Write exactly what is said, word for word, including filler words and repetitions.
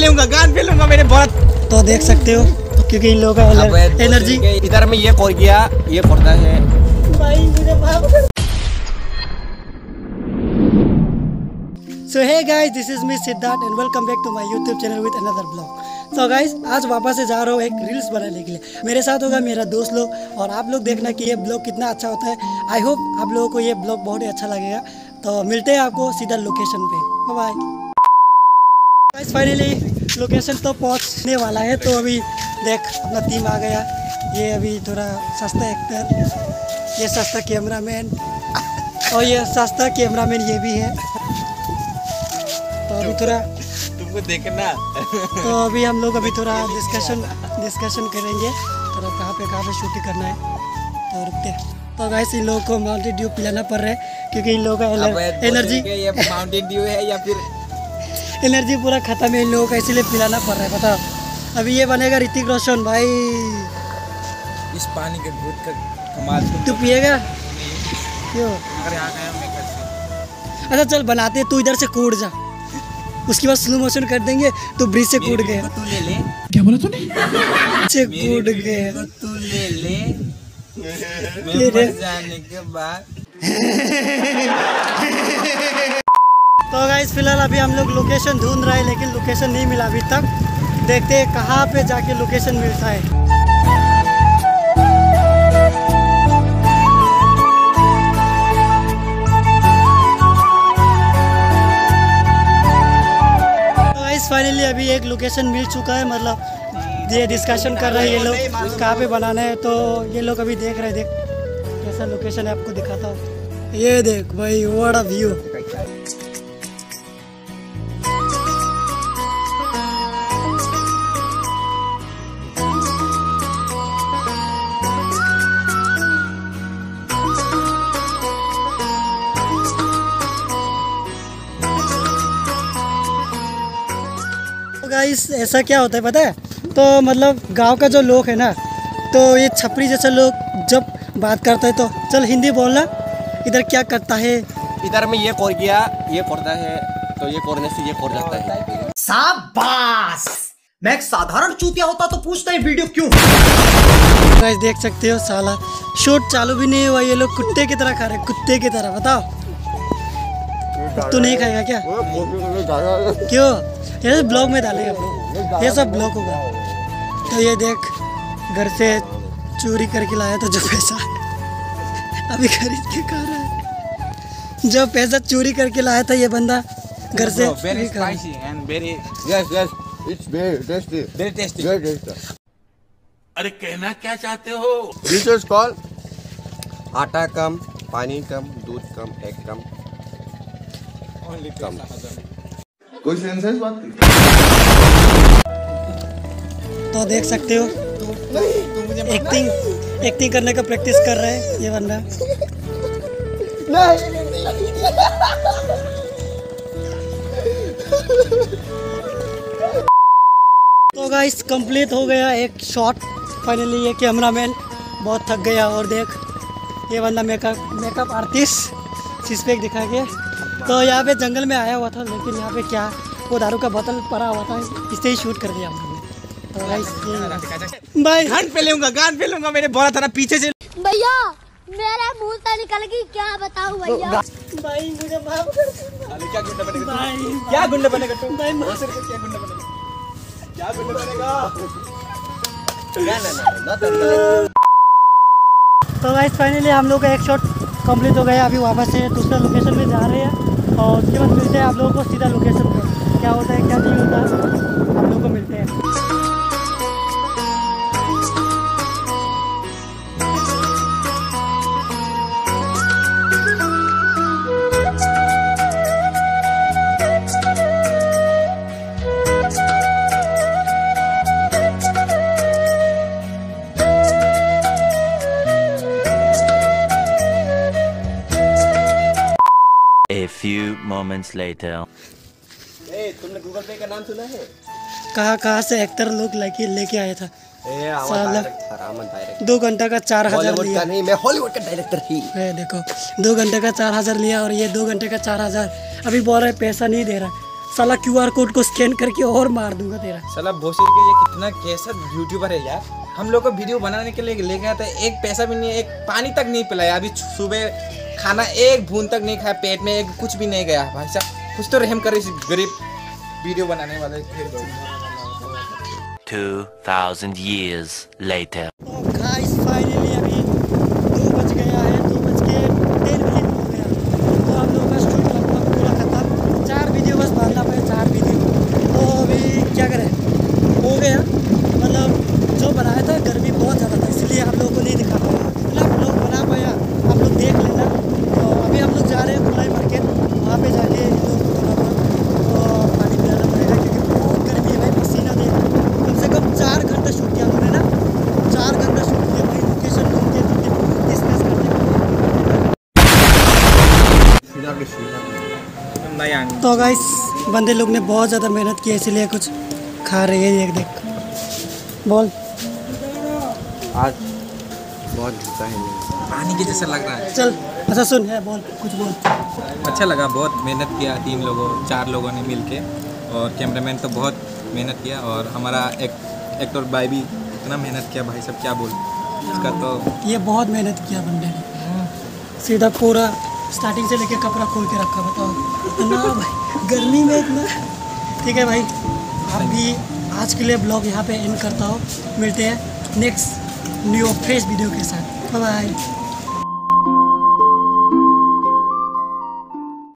लूंगा, गान पे लूंगा मेरे बहुत। तो देख सकते हो क्योंकि इन लोगों का एनर्जी इधर में ये फोड़ गया, ये फोड़ता है भाई मुझे माफ। So hey guys, this is me Siddharth and welcome back to my YouTube channel with another vlog. So guys, आज वापस से जा रहा हूँ एक रील्स बनाने के लिए। मेरे साथ होगा मेरा दोस्त लोग और आप लोग देखना कि ये ब्लॉग कितना अच्छा होता है। आई होप आप लोगों को ये ब्लॉग बहुत ही अच्छा लगेगा। तो मिलते हैं आपको सीधा लोकेशन पे। Bye bye. Guys finally location तो पहुँचने वाला है। तो अभी देख अपना टीम आ गया। ये अभी थोड़ा सस्ता एक्टर, ये सस्ता कैमरामैन और ये सस्ता कैमरामैन ये भी है। तो अभी थोड़ा तुमको देखना तो अभी हम लोग अभी थोड़ा डिस्कशन डिस्कशन करेंगे थोड़ा कहाँ पे कहाँ पे शूटिंग करना है। तो रुकते तो गाइस इन लोगों को माउंटेन ड्यू पिलाना पड़ रहा है क्योंकि इन लोगों का एनर्जी ये माउंटेन ड्यू है या फिर एनर्जी पूरा खत्म है इन लोगों का, इसीलिए पिलाना पड़ रहा है। बताओ अभी ये बनेगा ऋतिक रोशन भाई। इस पानी के घूट का कमाल तू पिएगा क्यों? अगर यहाँ गया मैं कैसे? अच्छा चल बनाते, तू इधर से कूद जा, उसके बाद स्लो मोशन कर देंगे तो ब्रिज से कूद गए। तू ले ले। क्या बोला तूने? से कूद गए। तू ले ले ले ले जाने के बाद। तो गाइस फिलहाल अभी हम लोग लोकेशन ढूंढ रहे हैं लेकिन लोकेशन नहीं मिला अभी तक। देखते हैं कहाँ पे जाके लोकेशन मिलता है। फाइनली अभी एक लोकेशन मिल चुका है, मतलब ये डिस्कशन कर रहे हैं ये लोग कहाँ पे बनाना है। तो ये लोग अभी देख रहे हैं, देख कैसा लोकेशन है आपको दिखाता हूँ। ये देख भाई व्हाट अ व्यू। गाइस ऐसा क्या होता है पता है? तो मतलब गांव का जो लोग है ना, तो ये छपरी जैसे लोग जब बात करता है तो चल हिंदी बोलना, इधर क्या करता है, इधर में ये फोड़ गया, ये फोड़ता है, तो ये फोड़ने से ये फोड़ जाता है। शाबाश! मैं एक साधारण चूतिया होता तो पूछता है वीडियो क्यों? गाइस देख सकते हो साला शूट चालू भी नहीं हुआ, ये लोग कुत्ते की तरह खा रहे, कुत्ते की तरह। बताओ तू नहीं खाएगा क्या? क्यों? ये ब्लॉग में डालेगा ब्लॉग, ये सब ब्लॉग होगा। तो ये देख घर से चोरी करके लाया था जो पैसा अभी खरीद के खा रहा है। जो पैसा चोरी करके लाया था ये बंदा घर से very spicy and very yes yes it's very tasty very tasty very tasty। अरे कहना क्या चाहते हो? This is called आटा कम, पानी कम, दूध कम, एग कम, कम। कोई सेंस है इस बात की? तो देख सकते हो एक्टिंग एक्टिंग करने का प्रैक्टिस कर रहा है ये बंदा। तो गाइस कंप्लीट हो गया एक शॉट फाइनली। ये कैमरामैन बहुत थक गया और देख ये बंदा makeup makeup artist six pack दिखा के। तो यहाँ पे जंगल में आया हुआ था लेकिन यहाँ पे क्या वो दारू का बोतल पड़ा हुआ था, इससे ही शूट कर दिया हम लोगों ने। तो गाइस भाई गान पे लूंगा, गान पे लूंगा मेरे बोला था ना पीछे से। भैया मेरा मुंह से निकल गई, क्या बताऊं भैया। भाई मुझे माफ कर दो। क्या गुंडा बनेगा? भाई क्या गुंडा बनेगा तुम? भाई क्या गुंडा बनेगा? क्या गुंडा बनेगा? तो गाइस फाइनली हम लोग का एक शॉट कंप्लीट हो गया। अभी वापस से दूसरा लोकेशन में जा रहे हैं और उसके बाद मिलते हैं आप लोगों को सीधा लोकेशन पर। क्या होता है क्या नहीं होता आप लोगों को मिलते हैं। A few moments later. ए, तुमने गूगल पे का नाम सुना है? कहाँ कहाँ से एक्टर लोग लेके लेके आया था। ए, साला डायरेक्टर दो घंटा का चार हजार बॉलीवुड लिया। का नहीं, मैं हॉलीवुड का डायरेक्टर थी। ये देखो दो घंटे का चार हजार लिया और ये दो घंटे का चार हजार अभी बोल रहे पैसा नहीं दे रहा। साला क्यूआर कोड को स्कैन करके और मार दूंगा तेरा। साला भोसड़ी के ये कितना कैसा यूट्यूबर है यार। हम लोग को वीडियो बनाने के लिए ले गया था, एक पैसा भी नहीं, एक पानी तक नहीं पिलाया। अभी सुबह खाना एक बूंद तक नहीं खाया, पेट में एक कुछ भी नहीं गया। भाई साहब कुछ तो रहम करे इस गरीब वीडियो बनाने वाले थे। Two thousand years later. तो गाइस फाइनली अभी दो बज गया है, दो बज के डेढ़ मिनट हो गया। तो हम लोग का शूट लगभग पूरा खत्म। चार वीडियो बस बांधना पड़े, चार वीडियो। तो अभी क्या करें, हो गया। मतलब जो बनाया था गर्मी बहुत ज़्यादा था, इसलिए हम लोग को नहीं दिखा पाया। मतलब लोग बना पाया, आप लोग देख लेना। तो अभी हम लोग जा रहे हैं खुलाई मार्केट, वहाँ पे जाके लोग थोड़ा बहुत तो पानी पिलाना पड़ेगा, क्योंकि बहुत गर्मी है भाई। पसीना दे कम से कम चार घंटा शूट किया हमने ना, चार घंटा शूट किया भाई। लोकेशन घूम के डिस्कस करते तो गाइस बंदे लोग ने बहुत ज़्यादा मेहनत की है, इसलिए कुछ खा रहे हैं। एक देख बोल। आज बहुत झूठा है पानी के जैसा लग रहा है। चल अच्छा सुन है, बोल कुछ बोल। अच्छा लगा, बहुत मेहनत किया तीन लोगों चार लोगों ने मिल के, और कैमरामैन तो बहुत मेहनत किया, और हमारा एक एक्टर भाई भी इतना मेहनत किया भाई सब क्या बोल इसका। तो ये बहुत मेहनत किया बंदे ने, सीधा पूरा स्टार्टिंग से लेके कपड़ा खोल के रखा। बताओ ना भाई गर्मी में इतना। ठीक है भाई, आप भी आज के लिए ब्लॉग यहाँ पे एंड करता हो। मिलते हैं नेक्स्ट न्यू फ्रेश वीडियो के साथ। Bye bye.